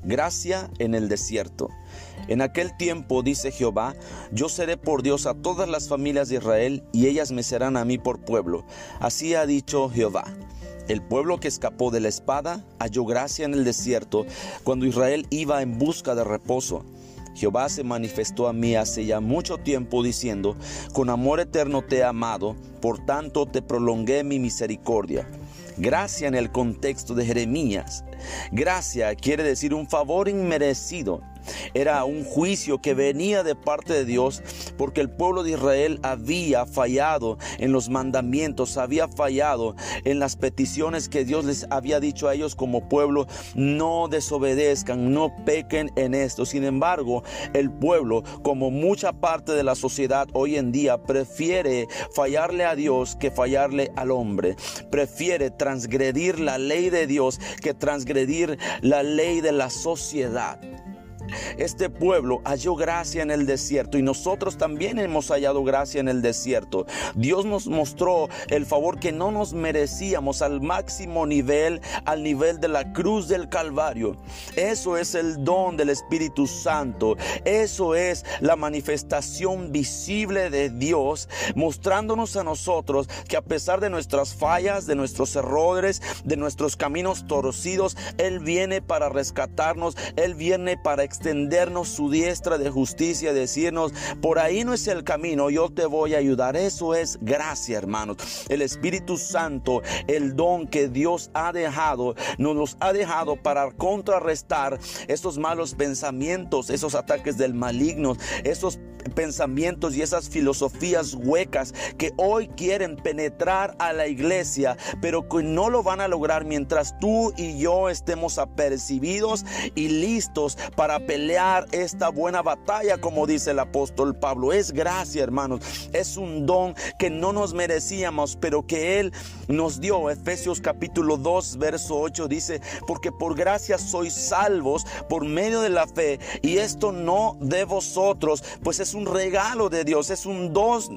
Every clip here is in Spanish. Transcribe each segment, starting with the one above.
Gracia en el desierto. En aquel tiempo, dice Jehová, yo seré por Dios a todas las familias de Israel, y ellas me serán a mí por pueblo. Así ha dicho Jehová. El pueblo que escapó de la espada halló gracia en el desierto, cuando Israel iba en busca de reposo. Jehová se manifestó a mí hace ya mucho tiempo diciendo, con amor eterno te he amado, por tanto te prolongué mi misericordia. Gracia en el contexto de Jeremías. Gracia quiere decir un favor inmerecido. Era un juicio que venía de parte de Dios porque el pueblo de Israel había fallado en los mandamientos, había fallado en las peticiones que Dios les había dicho a ellos como pueblo: no desobedezcan, no pequen en esto. Sin embargo, el pueblo, como mucha parte de la sociedad hoy en día, prefiere fallarle a Dios que fallarle al hombre. Prefiere transgredir la ley de Dios que transgredir la ley de la sociedad. Este pueblo halló gracia en el desierto, y nosotros también hemos hallado gracia en el desierto. Dios nos mostró el favor que no nos merecíamos al máximo nivel, al nivel de la cruz del Calvario. Eso es el don del Espíritu Santo. Eso es la manifestación visible de Dios, mostrándonos a nosotros que a pesar de nuestras fallas, de nuestros errores, de nuestros caminos torcidos, Él viene para rescatarnos. Él viene para extendernos su diestra de justicia, decirnos: por ahí no es el camino, yo te voy a ayudar. Eso es gracia, hermanos. El Espíritu Santo, el don que Dios ha dejado, nos los ha dejado para contrarrestar esos malos pensamientos, esos ataques del maligno, esos pensamientos y esas filosofías huecas que hoy quieren penetrar a la iglesia, pero que no lo van a lograr mientras tú y yo estemos apercibidos y listos para pelear esta buena batalla, como dice el apóstol Pablo. Es gracia, hermanos. Es un don que no nos merecíamos, pero que Él nos dio. Efesios capítulo 2 verso 8 dice: porque por gracia sois salvos por medio de la fe, y esto no de vosotros, pues es un regalo de Dios, es un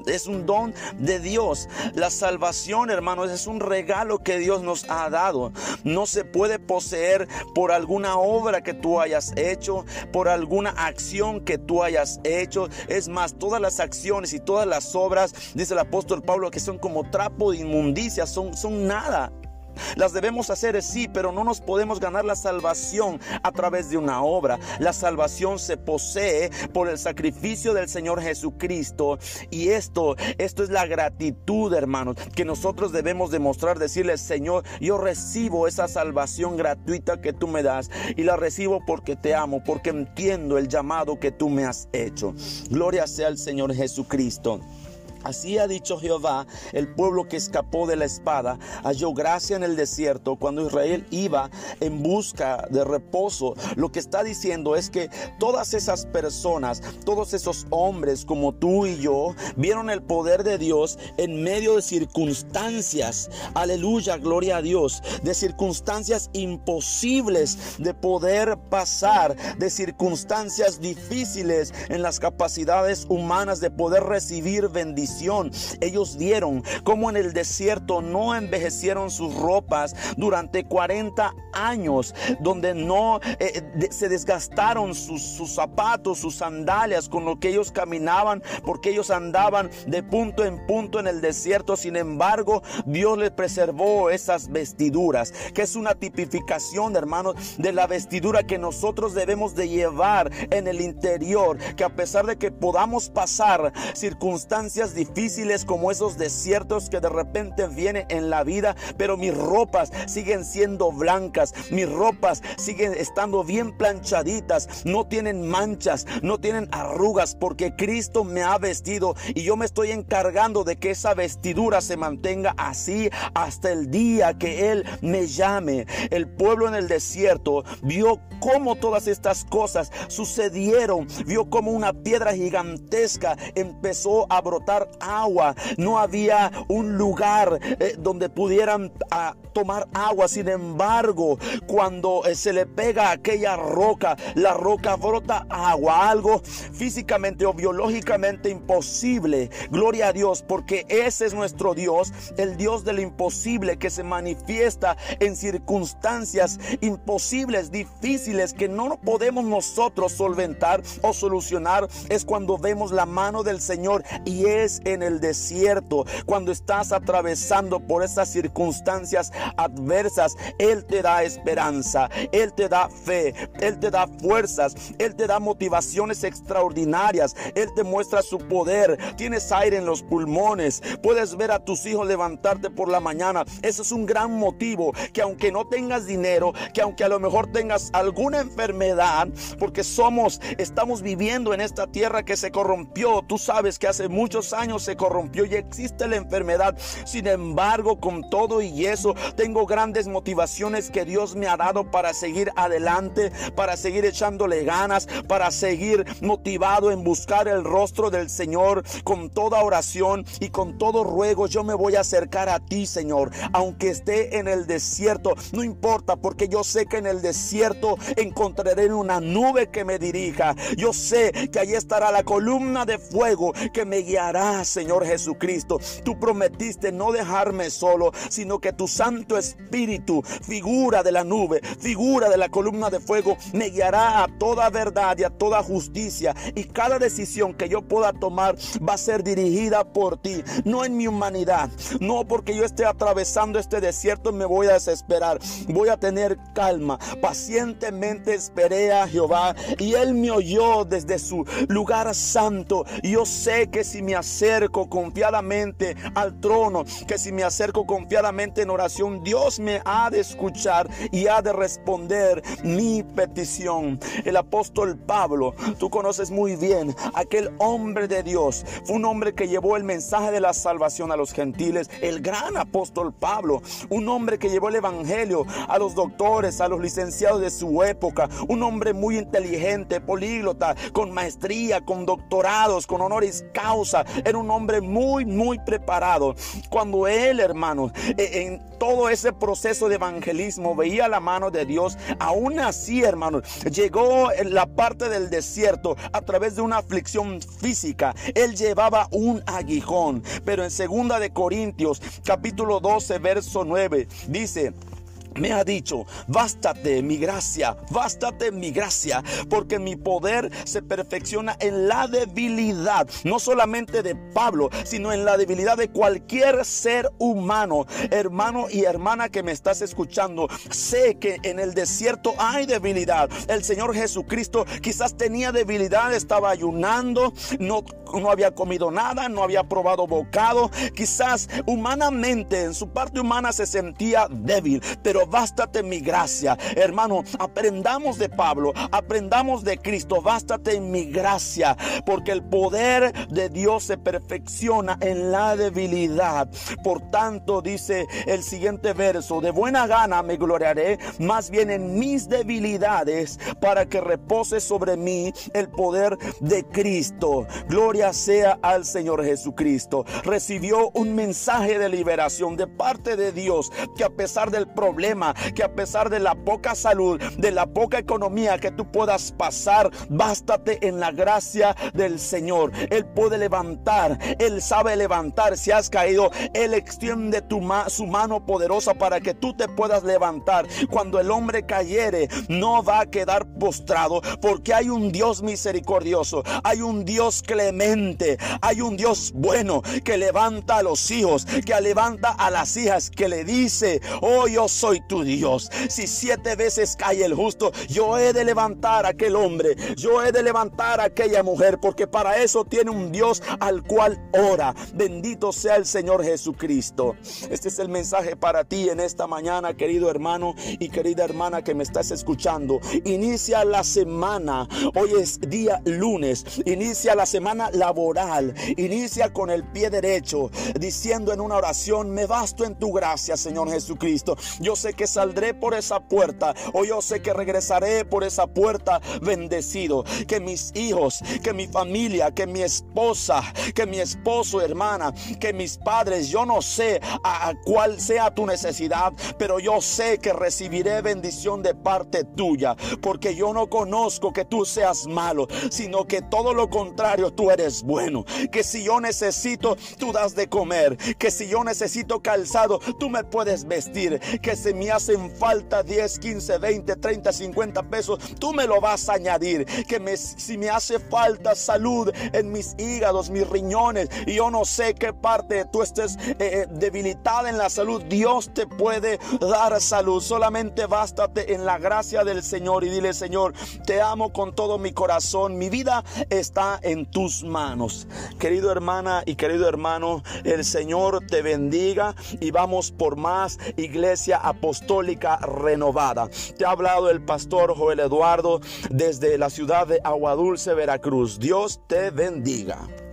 don de Dios. La salvación, hermanos, es un regalo que Dios nos ha dado. No se puede poseer por alguna obra que tú hayas hecho, por alguna acción que tú hayas hecho. Es más, todas las acciones y todas las obras, dice el apóstol Pablo, que son como trapo de inmundicia, son nada. Las debemos hacer, sí, pero no nos podemos ganar la salvación a través de una obra. La salvación se posee por el sacrificio del Señor Jesucristo. Y esto es la gratitud, hermanos, que nosotros debemos demostrar. Decirle: Señor, yo recibo esa salvación gratuita que tú me das, y la recibo porque te amo, porque entiendo el llamado que tú me has hecho. Gloria sea al Señor Jesucristo. Así ha dicho Jehová: el pueblo que escapó de la espada halló gracia en el desierto, cuando Israel iba en busca de reposo. Lo que está diciendo es que todas esas personas, todos esos hombres como tú y yo, vieron el poder de Dios en medio de circunstancias, aleluya, gloria a Dios, de circunstancias imposibles de poder pasar, de circunstancias difíciles en las capacidades humanas de poder recibir bendición. Ellos vieron cómo en el desierto no envejecieron sus ropas durante 40 años, donde no se desgastaron sus zapatos, sus sandalias con lo que ellos caminaban, porque ellos andaban de punto en punto en el desierto. Sin embargo, Dios les preservó esas vestiduras, que es una tipificación, hermanos, de la vestidura que nosotros debemos de llevar en el interior, que a pesar de que podamos pasar circunstancias difíciles como esos desiertos que de repente vienen en la vida, pero mis ropas siguen siendo blancas, mis ropas siguen estando bien planchaditas, no tienen manchas, no tienen arrugas, porque Cristo me ha vestido, y yo me estoy encargando de que esa vestidura se mantenga así hasta el día que Él me llame. El pueblo en el desierto vio cómo todas estas cosas sucedieron, vio cómo una piedra gigantesca empezó a brotar agua. No había un lugar donde pudieran tomar agua. Sin embargo, fuego, cuando se le pega a aquella roca, la roca brota agua, algo físicamente o biológicamente imposible. Gloria a Dios, porque ese es nuestro Dios, el Dios del imposible, que se manifiesta en circunstancias imposibles, difíciles, que no podemos nosotros solventar o solucionar. Es cuando vemos la mano del Señor, y es en el desierto, cuando estás atravesando por esas circunstancias adversas. Él te da esperanza, Él te da fe, Él te da fuerzas, Él te da motivaciones extraordinarias, Él te muestra su poder. Tienes aire en los pulmones, puedes ver a tus hijos levantarte por la mañana. Eso es un gran motivo, que aunque no tengas dinero, que aunque a lo mejor tengas alguna enfermedad, porque estamos viviendo en esta tierra que se corrompió. Tú sabes que hace muchos años se corrompió y existe la enfermedad. Sin embargo, con todo y eso, tengo grandes motivaciones que Dios me ha dado para seguir adelante, para seguir echándole ganas, para seguir motivado en buscar el rostro del Señor. Con toda oración y con todo ruego, yo me voy a acercar a ti, Señor, aunque esté en el desierto. No importa, porque yo sé que en el desierto encontraré una nube que me dirija. Yo sé que allí estará la columna de fuego que me guiará, Señor Jesucristo. Tú prometiste no dejarme solo, sino que tu Santo Espíritu, figura de la nube, figura de la columna de fuego, me guiará a toda verdad y a toda justicia. Y cada decisión que yo pueda tomar va a ser dirigida por ti, no en mi humanidad. No porque yo esté atravesando este desierto me voy a desesperar. Voy a tener calma. Pacientemente esperé a Jehová, y Él me oyó desde su lugar santo. Y yo sé que si me acerco confiadamente al trono, que si me acerco confiadamente en oración, Dios me ha de escuchar y ha de responder mi petición. El apóstol Pablo, tú conoces muy bien aquel hombre de Dios. Fue un hombre que llevó el mensaje de la salvación a los gentiles. El gran apóstol Pablo, un hombre que llevó el evangelio a los doctores, a los licenciados de su época. Un hombre muy inteligente, políglota, con maestría, con doctorados, con honoris causa. Era un hombre muy preparado. Cuando él, hermanos, en todo ese proceso de evangelismo veía la mano de Dios, aún así, hermanos, llegó en la parte del desierto a través de una aflicción física. Él llevaba un aguijón. Pero en 2 de Corintios capítulo 12 verso 9 dice: me ha dicho, bástate mi gracia, porque mi poder se perfecciona en la debilidad, no solamente de Pablo, sino en la debilidad de cualquier ser humano. Hermano y hermana que me estás escuchando, sé que en el desierto hay debilidad. El Señor Jesucristo quizás tenía debilidad, estaba ayunando, no había comido nada, no había probado bocado. Quizás humanamente, en su parte humana, se sentía débil, pero bástate mi gracia. Hermano, aprendamos de Pablo, aprendamos de Cristo. Bástate mi gracia, porque el poder de Dios se perfecciona en la debilidad. Por tanto, dice el siguiente verso: de buena gana me gloriaré más bien en mis debilidades, para que repose sobre mí el poder de Cristo. Gloria sea al Señor Jesucristo. Recibió un mensaje de liberación de parte de Dios, que a pesar del problema, que a pesar de la poca salud, de la poca economía que tú puedas pasar, bástate en la gracia del Señor. Él puede levantar, Él sabe levantar. Si has caído, Él extiende su mano poderosa para que tú te puedas levantar. Cuando el hombre cayere, no va a quedar postrado, porque hay un Dios misericordioso, hay un Dios clemente, hay un Dios bueno, que levanta a los hijos, que levanta a las hijas, que le dice: oh, yo soy tu Dios. Si 7 veces cae el justo, yo he de levantar a aquel hombre, yo he de levantar a aquella mujer, porque para eso tiene un Dios al cual ora. Bendito sea el Señor Jesucristo. Este es el mensaje para ti en esta mañana, querido hermano y querida hermana que me estás escuchando. Inicia la semana, hoy es día lunes, inicia la semana laboral, inicia con el pie derecho, diciendo en una oración: me basto en tu gracia, Señor Jesucristo. Yo sé sé que saldré por esa puerta, o yo sé que regresaré por esa puerta bendecido. Que mis hijos, que mi familia, que mi esposa, que mi esposo, hermana, que mis padres, yo no sé a cuál sea tu necesidad, pero yo sé que recibiré bendición de parte tuya, porque yo no conozco que tú seas malo, sino que todo lo contrario, tú eres bueno. Que si yo necesito, tú das de comer. Que si yo necesito calzado, tú me puedes vestir. Que si me hacen falta 10, 15, 20, 30, 50 pesos, tú me lo vas a añadir. Que si me hace falta salud en mis hígados, mis riñones, y yo no sé qué parte tú estés debilitada en la salud, Dios te puede dar salud. Solamente bástate en la gracia del Señor y dile: Señor, te amo con todo mi corazón, mi vida está en tus manos. Querido hermana y querido hermano, el Señor te bendiga y vamos por más Iglesia Apostólica Renovada. Te ha hablado el pastor Joel Eduardo desde la ciudad de Aguadulce, Veracruz. Dios te bendiga.